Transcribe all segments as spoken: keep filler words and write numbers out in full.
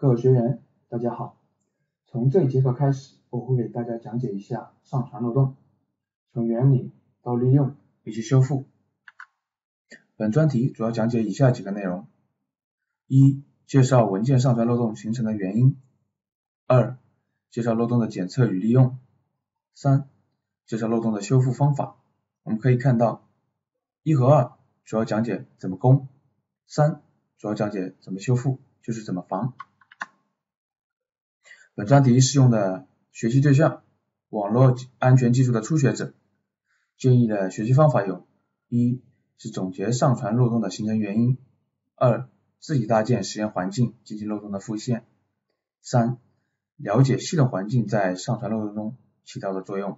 各位学员，大家好。从这一节课开始，我会给大家讲解一下上传漏洞，从原理到利用以及修复。本专题主要讲解以下几个内容：一、介绍文件上传漏洞形成的原因；二、介绍漏洞的检测与利用；三、介绍漏洞的修复方法。我们可以看到，一和二主要讲解怎么攻，三主要讲解怎么修复，就是怎么防。本专题适用的学习对象，网络安全技术的初学者。建议的学习方法有：一是总结上传漏洞的形成原因；二自己搭建实验环境进行漏洞的复现；三了解系统环境在上传漏洞中起到的作用。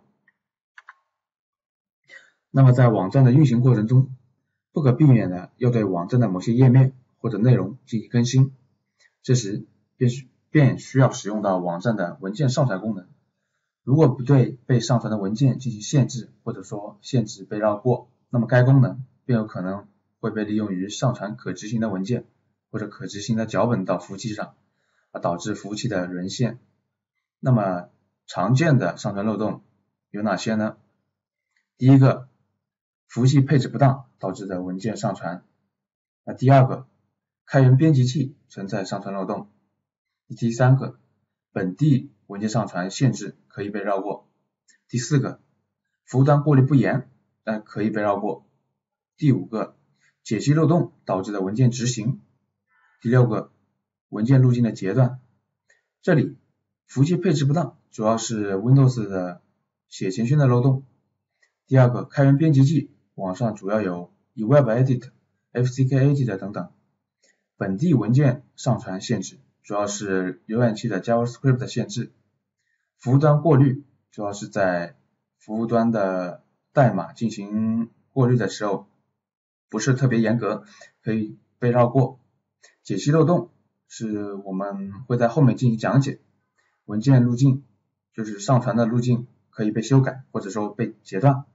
那么在网站的运行过程中，不可避免的要对网站的某些页面或者内容进行更新，这时便需便需要使用到网站的文件上传功能。如果不对被上传的文件进行限制，或者说限制被绕过，那么该功能便有可能会被利用于上传可执行的文件或者可执行的脚本到服务器上，而导致服务器的沦陷。那么常见的上传漏洞有哪些呢？第一个，服务器配置不当导致的文件上传。那第二个，开源编辑器存在上传漏洞。第三个，本地文件上传限制可以被绕过。第四个，服务端过滤不严，但可以被绕过。第五个，解析漏洞导致的文件执行。第六个，文件路径的截断。这里服务器配置不当主要是 Windows 的写前圈的漏洞。第二个，开源编辑器网上主要有 WebEdit、F C K Edit 等等。本地文件上传限制主要是浏览器的 JavaScript 限制。服务端过滤主要是在服务端的代码进行过滤的时候不是特别严格，可以被绕过。解析漏洞是我们会在后面进行讲解。文件路径就是上传的路径可以被修改或者说被截断。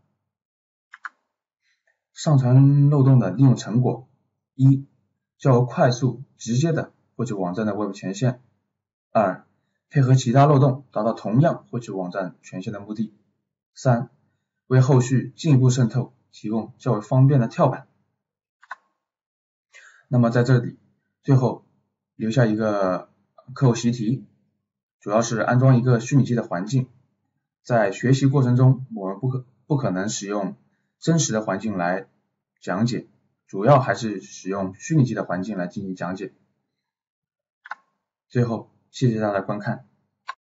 上传漏洞的利用成果：一、较为快速直接的获取网站的 Web 权限；二、配合其他漏洞达到同样获取网站权限的目的；三、为后续进一步渗透提供较为方便的跳板。那么在这里最后留下一个课后习题，主要是安装一个虚拟机的环境。在学习过程中，我们不可不可能使用真实的环境来讲解，主要还是使用虚拟机的环境来进行讲解。最后，谢谢大家的观看。